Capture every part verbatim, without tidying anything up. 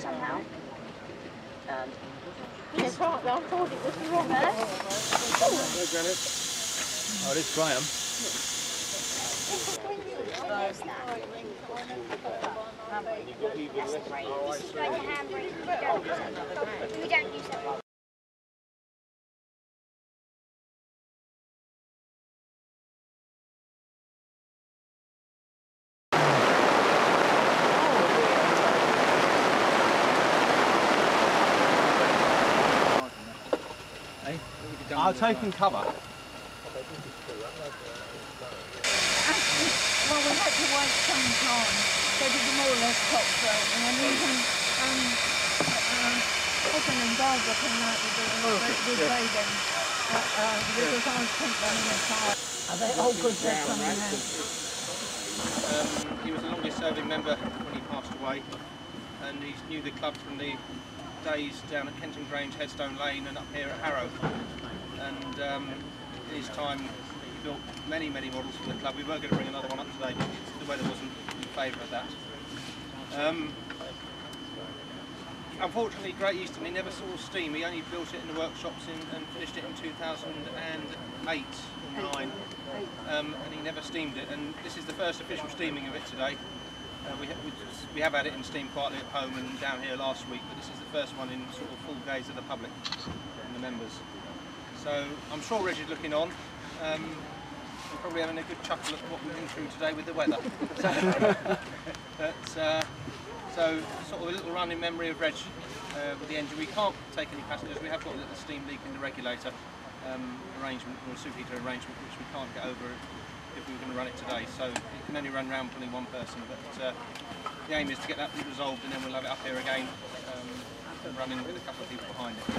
somehow. Um, yes, right, I thought it was wrong there. Oh, it is Graham. There's that. That's the brake. This is like a handbrake. We don't use it. We don't use it. I'll take in cover. Well, we had to wait some time, so did the more or less cutthroat, and then even um, uh, Husband and Barbara came out with the with Regan, because I sent them in a car. Are they all good they're coming out? Um, he was the longest serving member when he passed away, and he knew the club from the days down at Kenton Grange, Headstone Lane, and up here at Harrow. And um, in his time he built many, many models for the club. We were going to bring another one up today, but the weather wasn't in favour of that. Um, unfortunately, Great Eastern, he never saw steam. He only built it in the workshops in, and finished it in two thousand eight or nine, um, and he never steamed it. And this is the first official steaming of it today. Uh, we, ha we, just, we have had it in steam quietly at home and down here last week, but this is the first one in sort of full gaze of the public and the members. So I'm sure Reg'S looking on. Um, we're probably having a good chuckle at what we've been through today with the weather. so, but, uh, so sort of a little run in memory of Reg uh, with the engine. We can't take any passengers. We have got a little steam leak in the regulator um, arrangement, or a superheater arrangement, which we can't get over if we were going to run it today. So it can only run round pulling one person. But uh, the aim is to get that resolved, and then we'll have it up here again, um, running with a couple of people behind it.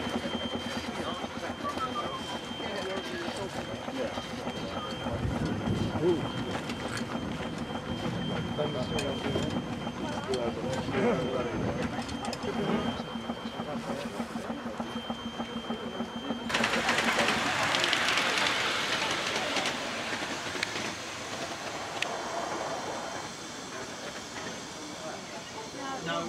No.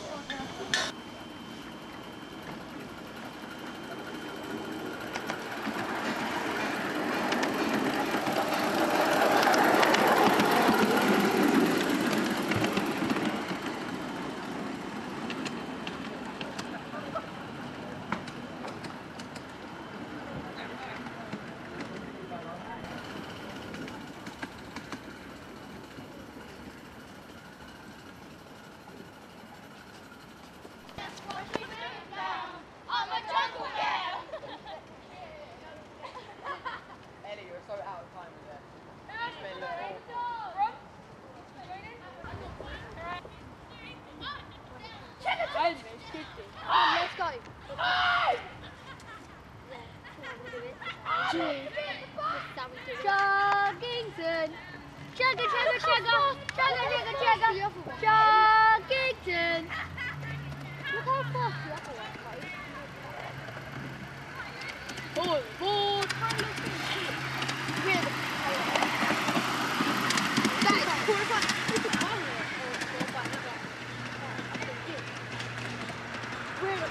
Let's go. Chuggington. Chugga, chugga, chugga. Chugga, chugga, chugga. Chuggington. Look how fast the other one goes. Forward, forward. Really? That is quarterback. It's a camera. Really?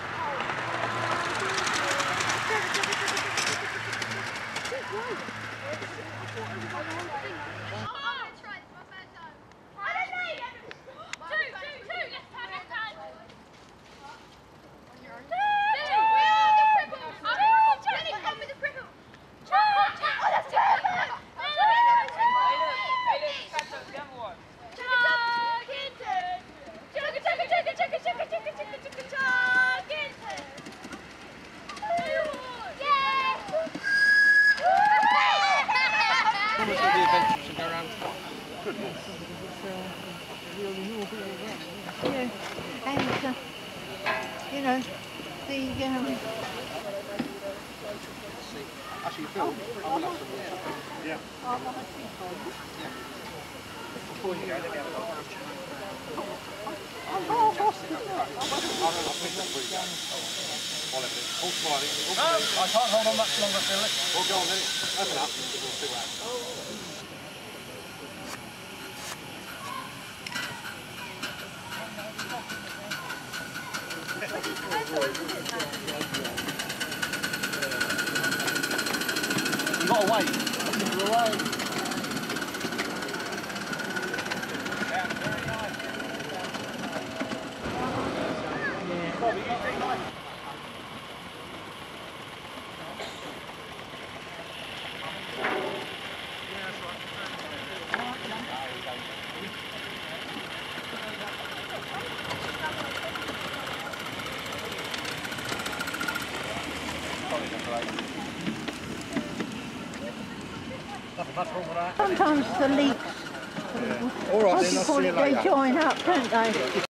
Yeah, and uh, you know, the um. Actually, Phil, I will have some water. Yeah. Yeah. Before you go, let me have a look. I'll pick that for you guys. All smiling. No, I can't hold on much longer, Phil. Well, go on then. Open up and we'll see what happens. You got to wait. You're away. Sometimes the leaks, All right, what then do you I'll call see you it, they later. join up, don't they?